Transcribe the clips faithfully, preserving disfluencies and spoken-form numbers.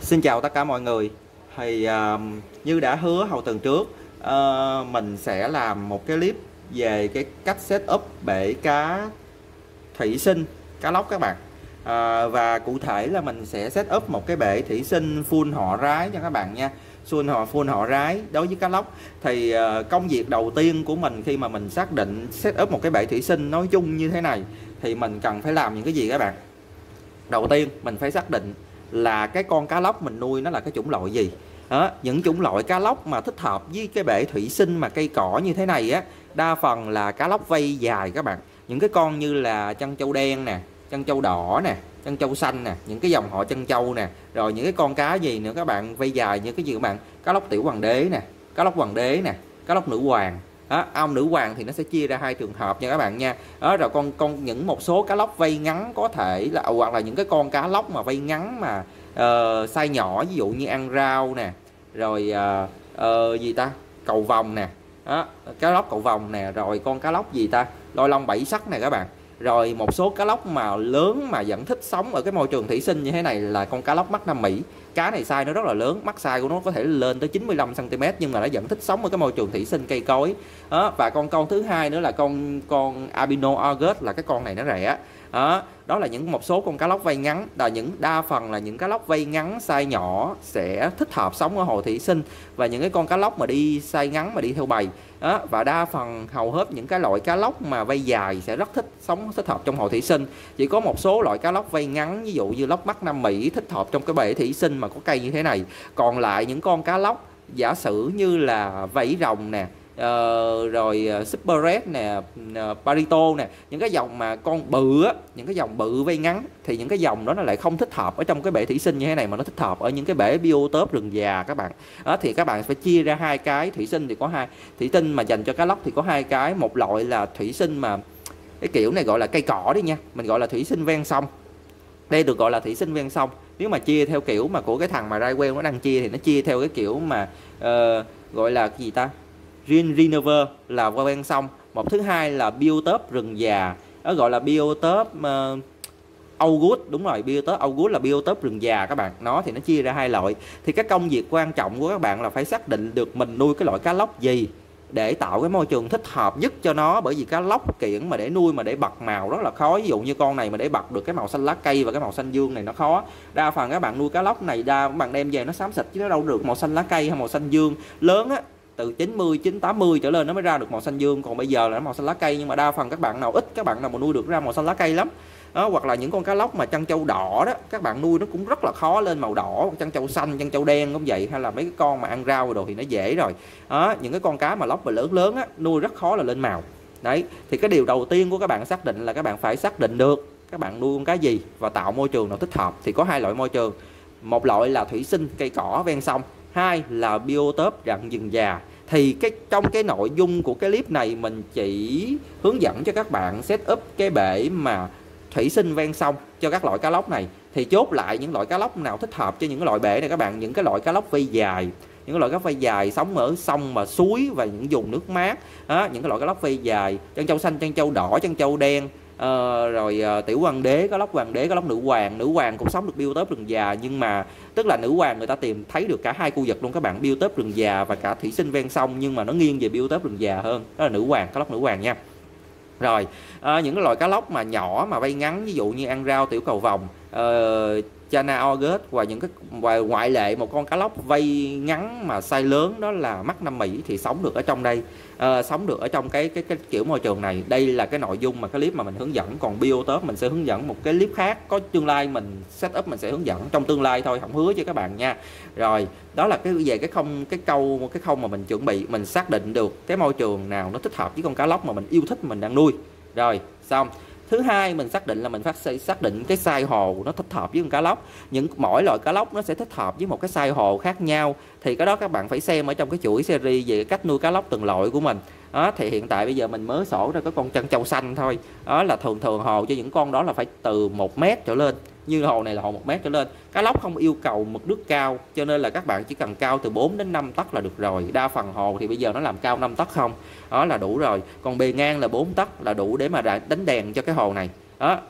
Xin chào tất cả mọi người. Thì uh, như đã hứa hồi tuần trước, uh, mình sẽ làm một cái clip về cái cách setup bể cá thủy sinh cá lóc các bạn. Uh, và cụ thể là mình sẽ setup một cái bể thủy sinh full họ rái cho các bạn nha. Full họ full họ rái đối với cá lóc. Thì uh, công việc đầu tiên của mình khi mà mình xác định setup một cái bể thủy sinh nói chung như thế này thì mình cần phải làm những cái gì các bạn? Đầu tiên mình phải xác định là cái con cá lóc mình nuôi nó là cái chủng loại gì. Đó, những chủng loại cá lóc mà thích hợp với cái bể thủy sinh mà cây cỏ như thế này á, đa phần là cá lóc vây dài các bạn. Những cái con như là trân châu đen nè, trân châu đỏ nè, trân châu xanh nè, những cái dòng họ trân châu nè, rồi những cái con cá gì nữa các bạn vây dài như cái gì các bạn? Cá lóc tiểu hoàng đế nè, cá lóc hoàng đế nè, cá lóc nữ hoàng. Đó, ong nữ hoàng thì nó sẽ chia ra hai trường hợp nha các bạn nha. Đó, rồi con con những một số cá lóc vây ngắn có thể là hoặc là những cái con cá lóc mà vây ngắn mà uh, size nhỏ, ví dụ như ăn rau nè, rồi uh, uh, gì ta cầu vồng nè, đó, cá lóc cầu vồng nè, rồi con cá lóc gì ta lôi long bảy sắc này các bạn. Rồi một số cá lóc mà lớn mà vẫn thích sống ở cái môi trường thủy sinh như thế này là con cá lóc mắt Nam Mỹ. Cá này size nó rất là lớn, mắt size của nó có thể lên tới chín mươi lăm xăng ti mét, nhưng mà nó vẫn thích sống ở cái môi trường thủy sinh cây cối. Đó, và con con thứ hai nữa là con con albino August, là cái con này nó rẻ. Đó, đó là những một số con cá lóc vây ngắn, là những đa phần là những cá lóc vây ngắn size nhỏ sẽ thích hợp sống ở hồ thủy sinh, và những cái con cá lóc mà đi size ngắn mà đi theo bầy. Đó, và đa phần hầu hết những cái loại cá lóc mà vây dài sẽ rất thích sống thích hợp trong hồ thủy sinh. Chỉ có một số loại cá lóc vây ngắn, ví dụ như lóc mắt Nam Mỹ thích hợp trong cái bể thủy sinh mà có cây như thế này. Còn lại những con cá lóc giả sử như là vảy rồng nè, Uh, rồi uh, Super Red nè, uh, Parito nè, những cái dòng mà con bự á, những cái dòng bự vây ngắn thì những cái dòng đó nó lại không thích hợp ở trong cái bể thủy sinh như thế này, mà nó thích hợp ở những cái bể biotop rừng già các bạn. Đó, thì các bạn phải chia ra hai cái thủy sinh thì có hai thủy sinh mà dành cho cá lóc thì có hai cái. Một loại là thủy sinh mà cái kiểu này gọi là cây cỏ đi nha, mình gọi là thủy sinh ven sông. Đây được gọi là thủy sinh ven sông. Nếu mà chia theo kiểu mà của cái thằng mà Raywell nó đang chia thì nó chia theo cái kiểu mà uh, gọi là cái gì ta Green Reservoir là ven sông. Một thứ hai là biotop rừng già, nó gọi là biotop uh, August, đúng rồi, biotop August là biotop rừng già các bạn. Nó thì nó chia ra hai loại. Thì cái công việc quan trọng của các bạn là phải xác định được mình nuôi cái loại cá lóc gì để tạo cái môi trường thích hợp nhất cho nó. Bởi vì cá lóc kiển mà để nuôi mà để bật màu rất là khó. Ví dụ như con này mà để bật được cái màu xanh lá cây và cái màu xanh dương này nó khó. Đa phần các bạn nuôi cá lóc này đa các bạn đem về nó xám xịt chứ nó đâu được màu xanh lá cây hay màu xanh dương. Lớn á từ chín mươi, chín tám mươi trở lên nó mới ra được màu xanh dương, còn bây giờ là màu xanh lá cây. Nhưng mà đa phần các bạn nào ít các bạn nào mà nuôi được ra màu xanh lá cây lắm. Đó, hoặc là những con cá lóc mà trân châu đỏ đó, các bạn nuôi nó cũng rất là khó lên màu đỏ. Trân châu xanh, trân châu đen cũng vậy, hay là mấy cái con mà ăn rau đồ thì nó dễ rồi. Đó, những cái con cá mà lóc mà lớn lớn á, nuôi rất khó là lên màu. Đấy, thì cái điều đầu tiên của các bạn xác định là các bạn phải xác định được các bạn nuôi con cá gì và tạo môi trường nào thích hợp. Thì có hai loại môi trường. Một loại là thủy sinh cây cỏ ven sông, hai là biotop rặng rừng già. Thì cái trong cái nội dung của cái clip này mình chỉ hướng dẫn cho các bạn set up cái bể mà thủy sinh ven sông cho các loại cá lóc này. Thì chốt lại những loại cá lóc nào thích hợp cho những cái loại bể này các bạn. Những cái loại cá lóc vây dài, những cái loại cá vây dài sống ở sông và suối và những vùng nước mát. Đó, những cái loại cá lóc vây dài, trân châu xanh, trân châu đỏ, trân châu đen, uh, rồi uh, tiểu hoàng đế, cá lóc hoàng đế, cá lóc nữ hoàng. Nữ hoàng cũng sống được biotop rừng già, nhưng mà tức là nữ hoàng người ta tìm thấy được cả hai khu vực luôn các bạn, biotop rừng già và cả thủy sinh ven sông, nhưng mà nó nghiêng về biotop rừng già hơn. Đó là nữ hoàng, cá lóc nữ hoàng nha. Rồi à, những cái loại cá lóc mà nhỏ mà vây ngắn, ví dụ như ăn rau, tiểu cầu vồng, uh, Chana August, và những cái và ngoại lệ một con cá lóc vây ngắn mà size lớn đó là mắt Nam Mỹ thì sống được ở trong đây, uh, sống được ở trong cái, cái cái kiểu môi trường này. Đây là cái nội dung mà cái clip mà mình hướng dẫn. Còn biotop mình sẽ hướng dẫn một cái clip khác, có tương lai mình setup mình sẽ hướng dẫn trong tương lai thôi, không hứa cho các bạn nha. Rồi đó là cái về cái không cái câu một cái không mà mình chuẩn bị, mình xác định được cái môi trường nào nó thích hợp với con cá lóc mà mình yêu thích mình đang nuôi. Rồi xong. Thứ hai mình xác định là mình phát xác định cái size hồ nó thích hợp với con cá lóc. Những mỗi loại cá lóc nó sẽ thích hợp với một cái size hồ khác nhau. Thì cái đó các bạn phải xem ở trong cái chuỗi series về cách nuôi cá lóc từng loại của mình. Đó, thì hiện tại bây giờ mình mới sổ ra có con trân châu xanh thôi. Đó là thường thường hồ cho những con đó là phải từ một mét trở lên. Như hồ này là hồ một mét trở lên. Cá lóc không yêu cầu mực nước cao, cho nên là các bạn chỉ cần cao từ bốn đến năm tấc là được rồi. Đa phần hồ thì bây giờ nó làm cao năm tấc không, đó là đủ rồi. Còn bề ngang là bốn tấc là đủ để mà đánh đèn cho cái hồ này. Đó,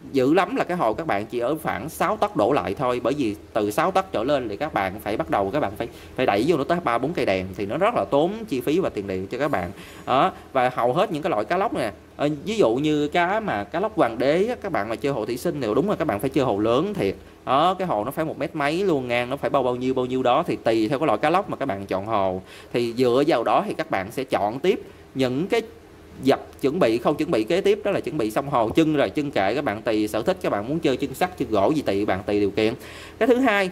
dữ lắm là cái hồ các bạn chỉ ở khoảng sáu tấc đổ lại thôi, bởi vì từ sáu tấc trở lên thì các bạn phải bắt đầu các bạn phải phải đẩy vô nó tới ba bốn cây đèn thì nó rất là tốn chi phí và tiền điện cho các bạn đó. Và hầu hết những cái loại cá lóc nè, à, ví dụ như cá mà cá lóc hoàng đế á, các bạn mà chơi hồ thủy sinh đều đúng là các bạn phải chơi hồ lớn thiệt đó, cái hồ nó phải một mét mấy luôn, ngang nó phải bao bao nhiêu bao nhiêu đó, thì tùy theo cái loại cá lóc mà các bạn chọn hồ, thì dựa vào đó thì các bạn sẽ chọn tiếp những cái vật chuẩn bị không chuẩn bị kế tiếp, đó là chuẩn bị xong hồ chân rồi chân kệ, các bạn tùy sở thích, các bạn muốn chơi chân sắt chân gỗ gì tùy bạn tùy điều kiện. Cái thứ hai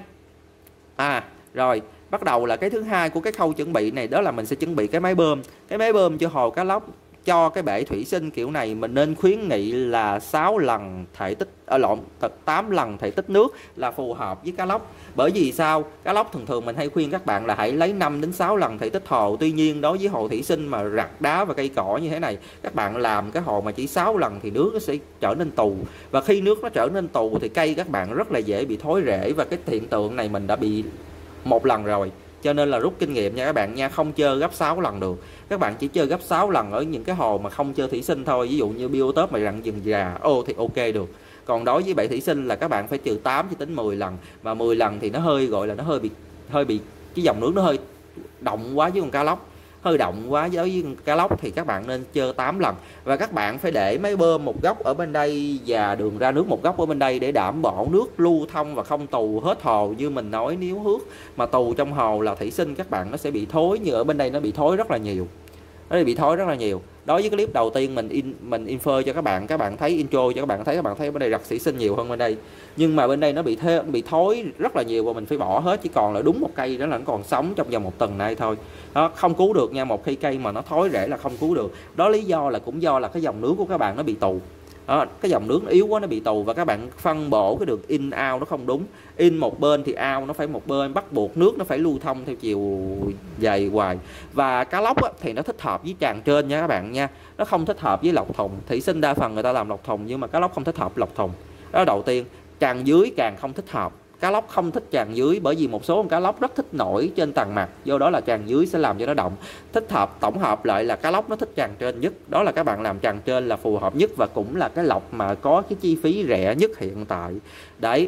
à rồi bắt đầu là cái thứ hai của cái khâu chuẩn bị này, đó là mình sẽ chuẩn bị cái máy bơm. Cái máy bơm cho hồ cá lóc, cho cái bể thủy sinh kiểu này mình nên khuyến nghị là sáu lần thể tích ở lộn tám lần thể tích nước là phù hợp với cá lóc. Bởi vì sao? Cá lóc thường thường mình hay khuyên các bạn là hãy lấy năm đến sáu lần thể tích hồ. Tuy nhiên đối với hồ thủy sinh mà rặt đá và cây cỏ như thế này, các bạn làm cái hồ mà chỉ sáu lần thì nước nó sẽ trở nên tù. Và khi nước nó trở nên tù thì cây các bạn rất là dễ bị thối rễ, và cái hiện tượng này mình đã bị một lần rồi. Cho nên là rút kinh nghiệm nha các bạn nha, không chơi gấp sáu lần được. Các bạn chỉ chơi gấp sáu lần ở những cái hồ mà không chơi thủy sinh thôi. Ví dụ như biotop mà rặng rừng già ô thì ok được. Còn đối với bể thủy sinh là các bạn phải trừ tám cho đến mười lần. Mà mười lần thì nó hơi gọi là nó hơi bị hơi bị cái dòng nước nó hơi động quá với con cá lóc. Hơi động quá với cá lóc thì các bạn nên chơi tám lần. Và các bạn phải để máy bơm một góc ở bên đây và đường ra nước một góc ở bên đây để đảm bảo nước lưu thông và không tù hết hồ. Như mình nói, nếu hước mà tù trong hồ là thủy sinh các bạn nó sẽ bị thối, như ở bên đây nó bị thối rất là nhiều. Nó bị thối rất là nhiều. Đối với cái clip đầu tiên mình in mình infer cho các bạn, các bạn thấy intro cho các bạn thấy, các bạn thấy bên đây rặt thủy sinh nhiều hơn bên đây. Nhưng mà bên đây nó bị thê, bị thối rất là nhiều và mình phải bỏ hết, chỉ còn là đúng một cây đó là nó còn sống trong vòng một tuần nay thôi. Đó, không cứu được nha, một khi cây mà nó thối rễ là không cứu được. Đó lý do là cũng do là cái dòng nước của các bạn nó bị tù. Đó, cái dòng nước nó yếu quá nó bị tù, và các bạn phân bổ cái đường in out nó không đúng. In một bên thì out nó phải một bên, bắt buộc nước nó phải lưu thông theo chiều dài hoài. Và cá lóc á, thì nó thích hợp với tràn trên nha các bạn nha, nó không thích hợp với lọc thùng. Thủy sinh đa phần người ta làm lọc thùng, nhưng mà cá lóc không thích hợp lọc thùng. Đó đầu tiên. Tràn dưới càng không thích hợp. Cá lóc không thích tràn dưới, bởi vì một số con cá lóc rất thích nổi trên tầng mặt, do đó là tràn dưới sẽ làm cho nó động. Thích hợp tổng hợp lại là cá lóc nó thích tràn trên nhất, đó là các bạn làm tràn trên là phù hợp nhất, và cũng là cái lọc mà có cái chi phí rẻ nhất hiện tại. Đấy,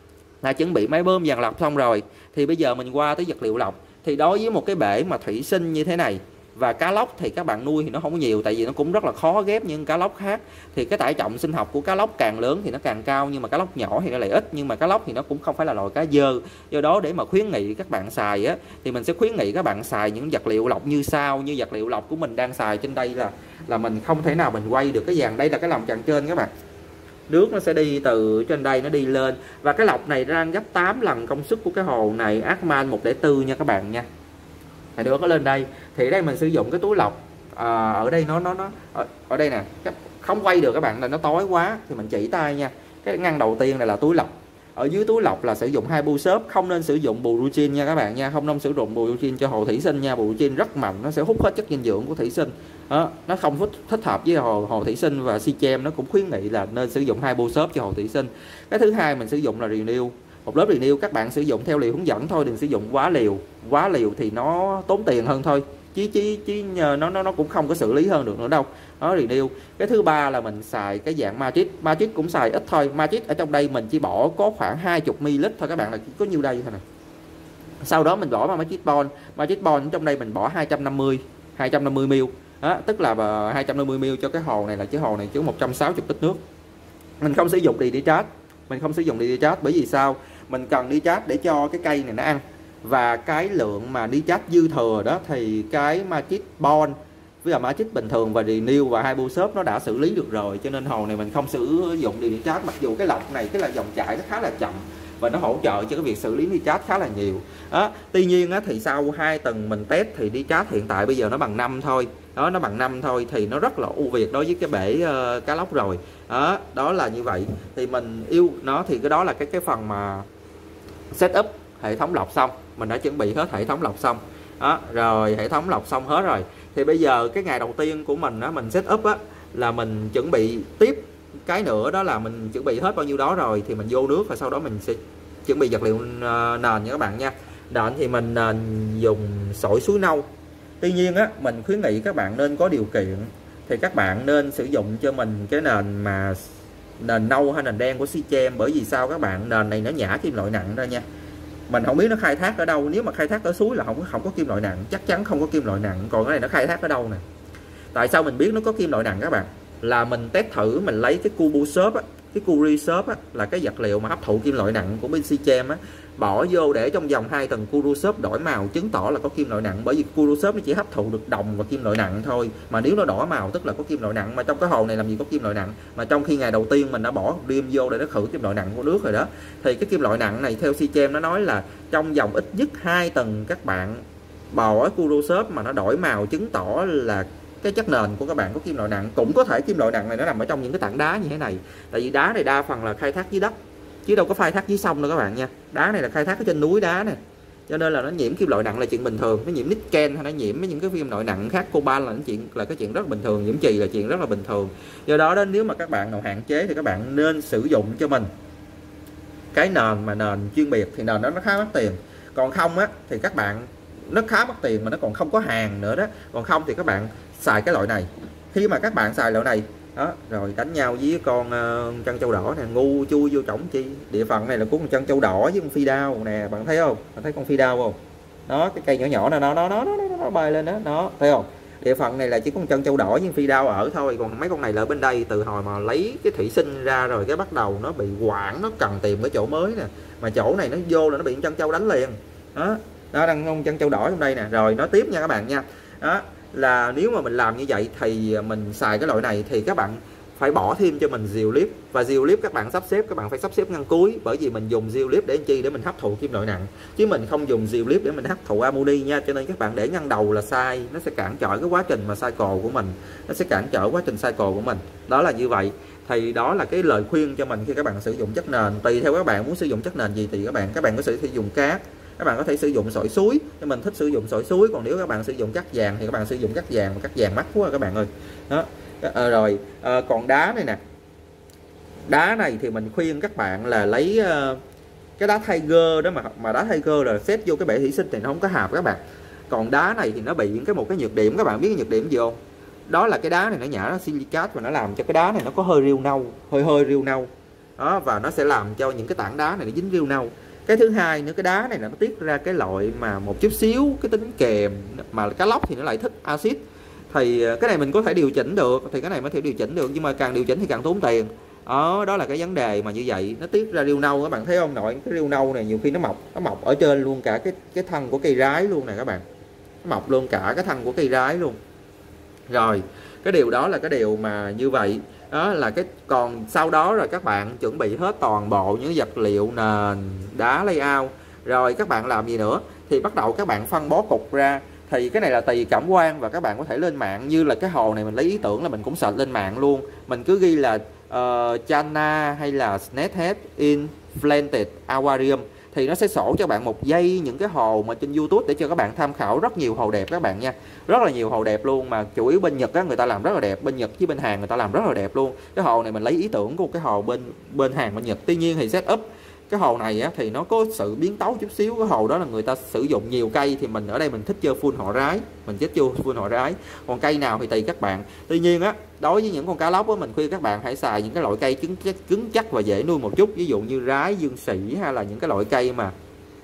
là chuẩn bị máy bơm dàn lọc xong rồi thì bây giờ mình qua tới vật liệu lọc. Thì đối với một cái bể mà thủy sinh như thế này và cá lóc thì các bạn nuôi thì nó không nhiều, tại vì nó cũng rất là khó ghép những cá lóc khác. Thì cái tải trọng sinh học của cá lóc càng lớn thì nó càng cao, nhưng mà cá lóc nhỏ thì nó lại ít. Nhưng mà cá lóc thì nó cũng không phải là loại cá dơ, do đó để mà khuyến nghị các bạn xài á, thì mình sẽ khuyến nghị các bạn xài những vật liệu lọc như sau. Như vật liệu lọc của mình đang xài trên đây là là mình không thể nào mình quay được cái dàn, đây là cái lòng tràn trên các bạn. Nước nó sẽ đi từ trên đây nó đi lên, và cái lọc này đang gấp tám lần công suất của cái hồ này Arcman một không bốn nha các bạn nha. Thì đưa nó lên đây thì đây mình sử dụng cái túi lọc à, ở đây nó nó nó ở, ở đây nè, không quay được các bạn, là nó tối quá thì mình chỉ tay nha. Cái ngăn đầu tiên này là túi lọc, ở dưới túi lọc là sử dụng hai bu xốp, không nên sử dụng bù rutin nha các bạn nha, không nên sử dụng bù rutin cho hồ thủy sinh nha. Bù rutin rất mạnh, nó sẽ hút hết chất dinh dưỡng của thủy sinh đó, nó không thích, thích hợp với hồ hồ thủy sinh. Và Sichem nó cũng khuyến nghị là nên sử dụng hai bu xốp cho hồ thủy sinh. Cái thứ hai mình sử dụng là Renew, một lớp Renew các bạn sử dụng theo liều hướng dẫn thôi, đừng sử dụng quá liều. Quá liều thì nó tốn tiền hơn thôi, chứ chứ chứ nó nó nó cũng không có xử lý hơn được nữa đâu. Đó Renew. Cái thứ ba là mình xài cái dạng Magic. Magic cũng xài ít thôi. Magic ở trong đây mình chỉ bỏ có khoảng hai mươi mi-li-lít thôi các bạn, là chỉ có nhiêu đây thôi nè. Sau đó mình bỏ vào Magic Bond. Magic Bond trong đây mình bỏ hai trăm năm mươi mi-li-lít. Đó, tức là hai trăm năm mươi mi-li-lít cho cái hồ này, là cái hồ này chứa một trăm sáu mươi lít nước. Mình không sử dụng đi đi chat. Mình không sử dụng đi đi chat bởi vì sao? Mình cần đi chat để cho cái cây này nó ăn. Và cái lượng mà đi chat dư thừa đó thì cái Magic Bond với là Magic bình thường và Renew và hai bu xốp nó đã xử lý được rồi. Cho nên hồ này mình không sử dụng đi đi chat, mặc dù cái lọc này cái là dòng chảy nó khá là chậm và nó hỗ trợ cho cái việc xử lý đi chat khá là nhiều. Đó, tuy nhiên á, thì sau hai tuần mình test thì đi chat hiện tại bây giờ nó bằng năm thôi. Đó, nó bằng năm thôi thì nó rất là ưu việt đối với cái bể uh, cá lóc rồi. Đó, đó là như vậy. Thì mình yêu nó, thì cái đó là cái cái phần mà setup hệ thống lọc xong, mình đã chuẩn bị hết hệ thống lọc xong. Đó, rồi hệ thống lọc xong hết rồi. Thì bây giờ cái ngày đầu tiên của mình á, mình setup á là mình chuẩn bị tiếp cái nữa, đó là mình chuẩn bị hết bao nhiêu đó rồi thì mình vô nước, và sau đó mình sẽ chuẩn bị vật liệu nền nha các bạn nha. Nền thì mình nền dùng sỏi suối nâu. Tuy nhiên á, mình khuyến nghị các bạn nên có điều kiện thì các bạn nên sử dụng cho mình cái nền mà nền nâu hay nền đen của Sichem. Bởi vì sao các bạn, nền này nó nhả kim loại nặng ra nha. Mình không biết nó khai thác ở đâu, nếu mà khai thác ở suối là không không có kim loại nặng, chắc chắn không có kim loại nặng. Còn cái này nó khai thác ở đâu nè? Tại sao mình biết nó có kim loại nặng các bạn? Là mình test thử, mình lấy cái cubu xốp á, cái curi xốp á, là cái vật liệu mà hấp thụ kim loại nặng của bên Sichem á, bỏ vô để trong vòng hai tầng curu xốp đổi màu, chứng tỏ là có kim loại nặng. Bởi vì curu xốp nó chỉ hấp thụ được đồng và kim loại nặng thôi, mà nếu nó đỏ màu tức là có kim loại nặng. Mà trong cái hồ này làm gì có kim loại nặng, mà trong khi ngày đầu tiên mình đã bỏ điêm vô để nó khử kim loại nặng của nước rồi đó. Thì cái kim loại nặng này theo Sichem nó nói là trong vòng ít nhất hai tầng các bạn bỏ curu xốp mà nó đổi màu, chứng tỏ là cái chất nền của các bạn có kim loại nặng. Cũng có thể kim loại nặng này nó nằm ở trong những cái tảng đá như thế này, tại vì đá này đa phần là khai thác dưới đất chứ đâu có khai thác dưới sông đâu các bạn nha. Đá này là khai thác ở trên núi đá nè, cho nên là nó nhiễm kim loại nặng là chuyện bình thường. Nó nhiễm nickel hay nó nhiễm những cái kim loại nặng khác, cobalt là chuyện là cái chuyện rất bình thường, nhiễm chì là chuyện rất là bình thường. Do đó đó, nếu mà các bạn nào hạn chế thì các bạn nên sử dụng cho mình cái nền mà nền chuyên biệt, thì nền đó nó khá mắc tiền. Còn không á thì các bạn, nó khá mắc tiền mà nó còn không có hàng nữa đó. Còn không thì các bạn xài cái loại này. Khi mà các bạn xài loại này đó, rồi đánh nhau với con uh, trân châu đỏ nè, ngu chui vô trỏng chi. Địa phận này là của con trân châu đỏ với con phi đao nè, bạn thấy không? Bạn thấy con phi đao không? Đó, cái cây nhỏ nhỏ nè, nó nó nó nó nó, nó bay lên đó, nó thấy không? Địa phận này là chỉ con trân châu đỏ với phi đao ở thôi. Còn mấy con này là ở bên đây, từ hồi mà lấy cái thủy sinh ra rồi cái bắt đầu nó bị quảng, nó cần tìm cái chỗ mới nè. Mà chỗ này nó vô là nó bị trân châu đánh liền. Đó, đó đang con trân châu đỏ trong đây nè. Rồi nói tiếp nha các bạn nha. Đó là nếu mà mình làm như vậy thì mình xài cái loại này thì các bạn phải bỏ thêm cho mình diều líp. Và diều líp các bạn sắp xếp, các bạn phải sắp xếp ngăn cuối. Bởi vì mình dùng diều líp để làm chi? Để mình hấp thụ kim loại nặng, chứ mình không dùng diều líp để mình hấp thụ amoni nha. Cho nên các bạn để ngăn đầu là sai, nó sẽ cản trở cái quá trình mà cycle của mình, nó sẽ cản trở quá trình cycle của mình. Đó là như vậy. Thì đó là cái lời khuyên cho mình khi các bạn sử dụng chất nền. Tùy theo các bạn muốn sử dụng chất nền gì thì các bạn các bạn có thể sử dụng cát, các bạn có thể sử dụng sỏi suối, nhưng mình thích sử dụng sỏi suối. Còn nếu các bạn sử dụng cát vàng thì các bạn sử dụng cát vàng, mà cát vàng mắc quá các bạn ơi. Đó à, rồi à, còn đá này nè, đá này thì mình khuyên các bạn là lấy uh, cái đá Tiger đó, mà mà đá Tiger là xét vô cái bể thủy sinh thì nó không có hạp các bạn. Còn đá này thì nó bị những cái một cái nhược điểm, các bạn biết cái nhược điểm gì không? Đó là cái đá này nó nhả ra silicat và nó làm cho cái đá này nó có hơi riêu nâu, hơi hơi riêu nâu đó, và nó sẽ làm cho những cái tảng đá này nó dính riêu nâu. Cái thứ hai nữa, cái đá này là nó tiết ra cái loại mà một chút xíu cái tính kèm, mà cá lóc thì nó lại thích axit. Thì cái này mình có thể điều chỉnh được, thì cái này mới thể điều chỉnh được, nhưng mà càng điều chỉnh thì càng tốn tiền. Đó, đó là cái vấn đề mà như vậy. Nó tiết ra riêu nâu, các bạn thấy không? Nội cái riêu nâu này nhiều khi nó mọc, nó mọc ở trên luôn cả cái cái thân của cây rái luôn nè các bạn. Nó mọc luôn cả cái thân của cây rái luôn. Rồi, cái điều đó là cái điều mà như vậy. Đó là cái, còn sau đó rồi các bạn chuẩn bị hết toàn bộ những vật liệu nền, đá layout. Rồi các bạn làm gì nữa? Thì bắt đầu các bạn phân bó cục ra. Thì cái này là tùy cảm quan, và các bạn có thể lên mạng. Như là cái hồ này mình lấy ý tưởng là mình cũng search lên mạng luôn. Mình cứ ghi là uh, Chana hay là Snakehead Inflated Aquarium, thì nó sẽ sổ cho bạn một giây những cái hồ mà trên YouTube để cho các bạn tham khảo. Rất nhiều hồ đẹp các bạn nha, rất là nhiều hồ đẹp luôn, mà chủ yếu bên Nhật á, người ta làm rất là đẹp. Bên Nhật với bên Hàn người ta làm rất là đẹp luôn. Cái hồ này mình lấy ý tưởng của cái hồ bên bên Hàn bên Nhật. Tuy nhiên thì setup cái hồ này á, thì nó có sự biến tấu chút xíu. Cái hồ đó là người ta sử dụng nhiều cây, thì mình ở đây mình thích chơi full họ rái, mình thích chơi full họ rái. Còn cây nào thì tùy các bạn. Tuy nhiên á, đối với những con cá lóc á, mình khuyên các bạn hãy xài những cái loại cây cứng chắc, cứng chắc và dễ nuôi một chút. Ví dụ như rái, dương sỉ, hay là những cái loại cây mà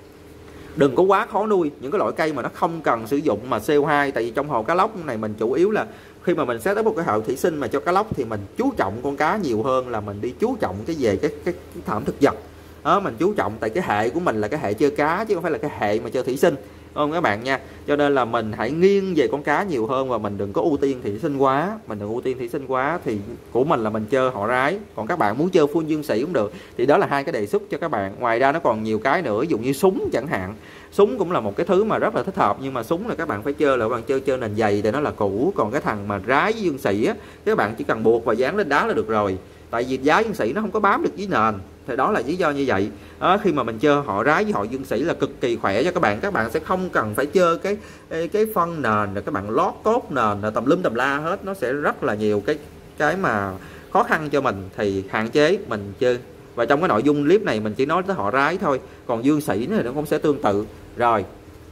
đừng có quá khó nuôi, những cái loại cây mà nó không cần sử dụng mà xê o hai. Tại vì trong hồ cá lóc này mình chủ yếu là khi mà mình set up một cái hệ thủy sinh mà cho cá lóc thì mình chú trọng con cá nhiều hơn là mình đi chú trọng cái về cái cái, cái thảm thực vật. Đó, mình chú trọng tại cái hệ của mình là cái hệ chơi cá chứ không phải là cái hệ mà chơi thủy sinh, không các bạn nha. Cho nên là mình hãy nghiêng về con cá nhiều hơn, và mình đừng có ưu tiên thủy sinh quá. Mình đừng ưu tiên thủy sinh quá thì của mình là mình chơi họ rái. Còn các bạn muốn chơi full dương sĩ cũng được. Thì đó là hai cái đề xuất cho các bạn. Ngoài ra nó còn nhiều cái nữa, ví dụ như súng chẳng hạn. Súng cũng là một cái thứ mà rất là thích hợp, nhưng mà súng là các bạn phải chơi là các bạn chơi chơi nền dày để nó là cũ. Còn cái thằng mà rái với dương sĩ á, các bạn chỉ cần buộc và dán lên đá là được rồi. Tại vì giá dương sĩ nó không có bám được với nền, thì đó là lý do như vậy. Đó, khi mà mình chơi họ rái với họ dương sĩ là cực kỳ khỏe cho các bạn. Các bạn sẽ không cần phải chơi cái cái phân nền rồi các bạn lót cốt nền là tầm lum tầm la hết. Nó sẽ rất là nhiều cái cái mà khó khăn cho mình, thì hạn chế mình chơi. Và trong cái nội dung clip này mình chỉ nói tới họ rái thôi, còn dương sĩ thì nó cũng sẽ tương tự. Rồi,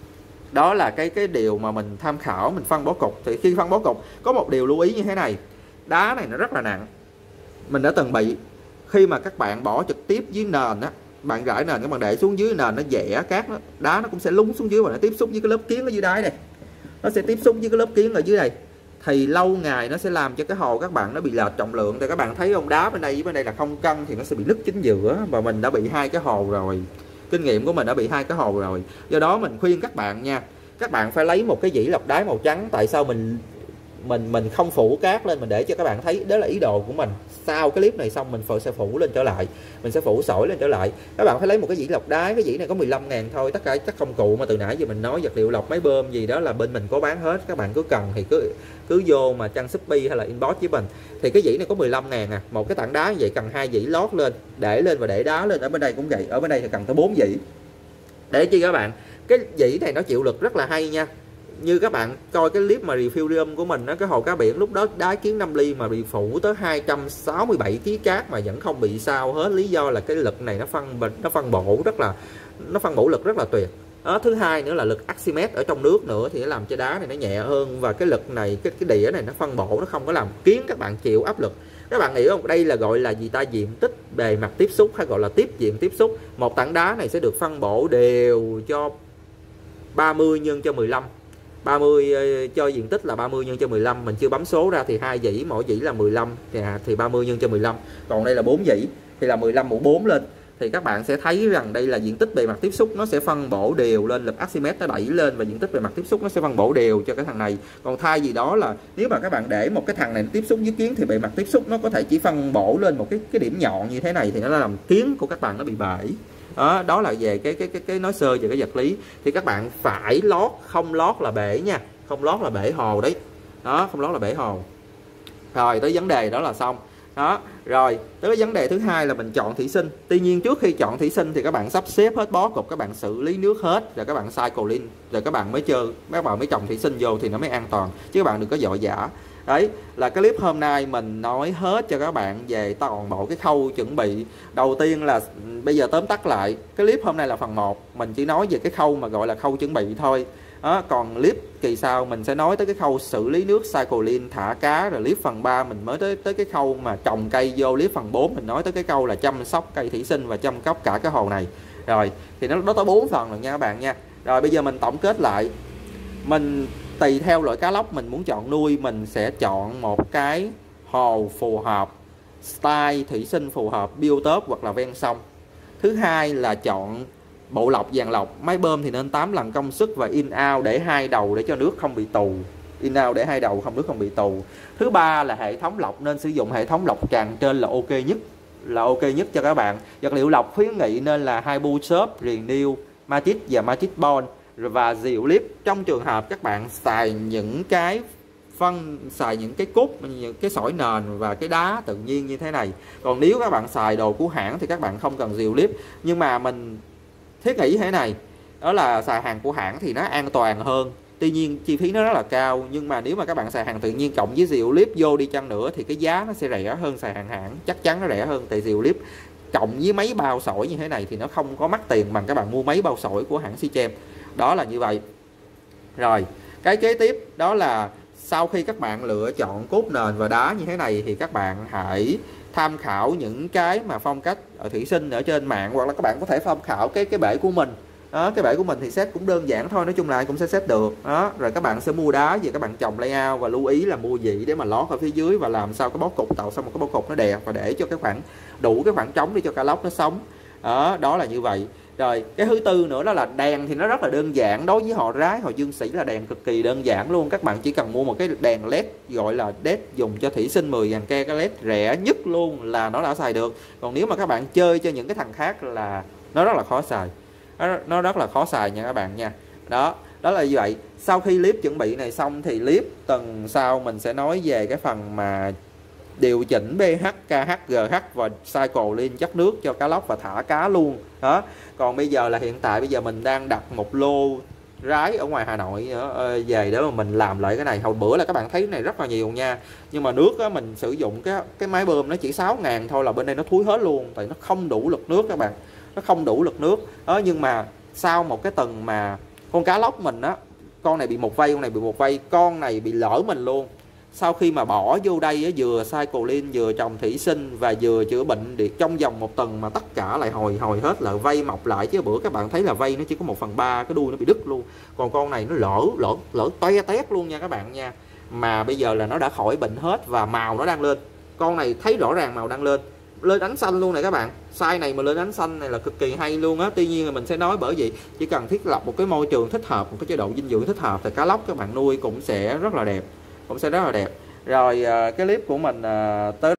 đó là cái cái điều mà mình tham khảo, mình phân bó cục. Thì khi phân bó cục có một điều lưu ý như thế này, đá này nó rất là nặng, mình đã từng bị khi mà các bạn bỏ trực tiếp dưới nền á, bạn rải nền các bạn để xuống dưới nền, nó dẻ cát, nó đá nó cũng sẽ lún xuống dưới và nó tiếp xúc với cái lớp kiến ở dưới đáy này, nó sẽ tiếp xúc với cái lớp kiến ở dưới này, thì lâu ngày nó sẽ làm cho cái hồ các bạn nó bị lệch trọng lượng. Thì các bạn thấy ông đá bên đây với bên đây là không cân thì nó sẽ bị nứt chính giữa, và mình đã bị hai cái hồ rồi, kinh nghiệm của mình đã bị hai cái hồ rồi. Do đó mình khuyên các bạn nha, các bạn phải lấy một cái dĩ lọc đáy màu trắng. Tại sao mình mình mình không phủ cát lên, mình để cho các bạn thấy, đó là ý đồ của mình. Sau cái clip này xong mình sẽ phủ lên trở lại, mình sẽ phủ sỏi lên trở lại. Các bạn phải lấy một cái dĩ lọc đáy, cái dĩ này có mười lăm ngàn thôi. Tất cả các công cụ mà từ nãy giờ mình nói, vật liệu lọc, máy bơm gì đó là bên mình có bán hết. Các bạn cứ cần thì cứ cứ vô mà trang Shopee hay là inbox với mình. Thì cái dĩ này có mười lăm ngàn à. Một cái tảng đá như vậy cần hai dĩ lót lên, để lên và để đá lên. Ở bên đây cũng vậy, ở bên đây thì cần tới bốn dĩ. Để chi các bạn, cái dĩ này nó chịu lực rất là hay nha. Như các bạn coi cái clip mà review rơm của mình đó, cái hồ cá biển lúc đó đá kiến năm ly mà bị phủ tới hai trăm sáu mươi bảy ký cát mà vẫn không bị sao hết. Lý do là cái lực này nó phân nó phân bổ rất là nó phân bổ lực rất là tuyệt. Đó, thứ hai nữa là lực Archimedes ở trong nước nữa thì nó làm cho đá này nó nhẹ hơn, và cái lực này, cái cái đĩa này nó phân bổ, nó không có làm kiến các bạn chịu áp lực. Các bạn nghĩ không, đây là gọi là gì ta, diện tích bề mặt tiếp xúc hay gọi là tiếp diện tiếp xúc. Một tảng đá này sẽ được phân bổ đều cho ba mươi nhân cho mười lăm, ba mươi cho diện tích là ba mươi nhân cho mười lăm, mình chưa bấm số ra thì hai dĩ, mỗi dĩ là mười lăm thì, thì ba mươi nhân cho mười lăm, còn đây là bốn dĩ thì là mười lăm mũ bốn lên. Thì các bạn sẽ thấy rằng đây là diện tích bề mặt tiếp xúc nó sẽ phân bổ đều lên, lực Archimedes nó đẩy lên và diện tích bề mặt tiếp xúc nó sẽ phân bổ đều cho cái thằng này. Còn thay vì đó là nếu mà các bạn để một cái thằng này tiếp xúc với kiến thì bề mặt tiếp xúc nó có thể chỉ phân bổ lên một cái cái điểm nhọn như thế này, thì nó làm kiến của các bạn nó bị bể. Đó, đó là về cái cái cái cái nói sơ về cái vật lý. Thì các bạn phải lót, không lót là bể nha, không lót là bể hồ đấy. Đó, không lót là bể hồ. Rồi tới vấn đề đó là xong. Đó, rồi tới vấn đề thứ hai là mình chọn thủy sinh. Tuy nhiên trước khi chọn thủy sinh thì các bạn sắp xếp hết bó cục, các bạn xử lý nước hết, rồi các bạn cycling, rồi các bạn mới chơi, các bạn mới trồng thủy sinh vô thì nó mới an toàn, chứ các bạn đừng có vội vã. Đấy là cái clip hôm nay mình nói hết cho các bạn về toàn bộ cái khâu chuẩn bị. Đầu tiên là bây giờ tóm tắt lại, cái clip hôm nay là phần một, mình chỉ nói về cái khâu mà gọi là khâu chuẩn bị thôi. Đó, còn clip kỳ sau mình sẽ nói tới cái khâu xử lý nước, cycling, thả cá, rồi clip phần ba mình mới tới tới cái khâu mà trồng cây vô, clip phần bốn mình nói tới cái câu là chăm sóc cây thủy sinh và chăm sóc cả cái hồ này. Rồi thì nó nó tới bốn phần rồi nha các bạn nha. Rồi bây giờ mình tổng kết lại, mình tùy theo loại cá lóc mình muốn chọn nuôi, mình sẽ chọn một cái hồ phù hợp, style thủy sinh phù hợp, biotop hoặc là ven sông. Thứ hai là chọn bộ lọc, dàn lọc, máy bơm thì nên tám lần công suất và in out để hai đầu để cho nước không bị tù. In out để hai đầu không nước không bị tù. Thứ ba là hệ thống lọc nên sử dụng hệ thống lọc tràn trên là ok nhất, là ok nhất cho các bạn. Vật liệu lọc khuyến nghị nên là Haibusub, Renew, Magic và Magic Bond và Diệu Clip. Trong trường hợp các bạn xài những cái phân, xài những cái cốt, những cái sỏi nền và cái đá tự nhiên như thế này. Còn nếu các bạn xài đồ của hãng thì các bạn không cần Diệu Clip. Nhưng mà mình thiết nghĩ thế này, đó là xài hàng của hãng thì nó an toàn hơn. Tuy nhiên chi phí nó rất là cao, nhưng mà nếu mà các bạn xài hàng tự nhiên cộng với Diệu Clip vô đi chăng nữa thì cái giá nó sẽ rẻ hơn xài hàng hãng, chắc chắn nó rẻ hơn. Tại Diệu Clip cộng với mấy bao sỏi như thế này thì nó không có mắc tiền bằng các bạn mua mấy bao sỏi của hãng Sichem. Đó là như vậy. Rồi, cái kế tiếp đó là sau khi các bạn lựa chọn cốt nền và đá như thế này thì các bạn hãy tham khảo những cái mà phong cách ở thủy sinh ở trên mạng, hoặc là các bạn có thể tham khảo cái cái bể của mình. Đó, cái bể của mình thì set cũng đơn giản thôi, nói chung là ai cũng sẽ set được. Đó, rồi các bạn sẽ mua đá về các bạn trồng layout và lưu ý là mua vị để mà lót ở phía dưới và làm sao cái bó cục, tạo xong một cái bó cục nó đẹp và để cho cái khoảng đủ cái khoảng trống để cho cá lóc nó sống. Đó, đó là như vậy. Rồi cái thứ tư nữa đó là đèn thì nó rất là đơn giản. Đối với họ Rái, họ Dương Sĩ là đèn cực kỳ đơn giản luôn. Các bạn chỉ cần mua một cái đèn led gọi là led dùng cho thủy sinh mười ngàn ke, cái led rẻ nhất luôn là nó đã xài được. Còn nếu mà các bạn chơi cho những cái thằng khác là nó rất là khó xài, nó, nó rất là khó xài nha các bạn nha. Đó, đó là như vậy. Sau khi clip chuẩn bị này xong thì clip tuần sau mình sẽ nói về cái phần mà điều chỉnh pH, pH, GH và cycle lên chất nước cho cá lóc và thả cá luôn. Đó. Còn bây giờ là hiện tại bây giờ mình đang đặt một lô rái ở ngoài Hà Nội nữa, về để mà mình làm lại cái này. Hồi bữa là các bạn thấy cái này rất là nhiều nha. Nhưng mà nước á, mình sử dụng cái cái máy bơm nó chỉ sáu ngàn thôi là bên đây nó thúi hết luôn. Tại nó không đủ lực nước các bạn. Nó không đủ lực nước. Đó, nhưng mà sau một cái tuần mà con cá lóc mình á, con này bị một vây, con này bị một vây, con này bị lỡ mình luôn. sau khi mà bỏ vô đây á, vừa cyclin, vừa trồng thủy sinh và vừa chữa bệnh thì trong vòng một tuần mà tất cả lại hồi hồi hết, là vây mọc lại. Chứ bữa các bạn thấy là vây nó chỉ có một phần ba, cái đuôi nó bị đứt luôn, còn con này nó lỡ lỡ lỡ toe tét luôn nha các bạn nha. Mà bây giờ là nó đã khỏi bệnh hết và màu nó đang lên. Con này thấy rõ ràng màu đang lên, lên ánh xanh luôn này các bạn. Size này mà lên ánh xanh này là cực kỳ hay luôn á. Tuy nhiên là mình sẽ nói, bởi vì chỉ cần thiết lập một cái môi trường thích hợp, một cái chế độ dinh dưỡng thích hợp thì cá lóc các bạn nuôi cũng sẽ rất là đẹp, cũng sẽ rất là đẹp. Rồi cái clip của mình tới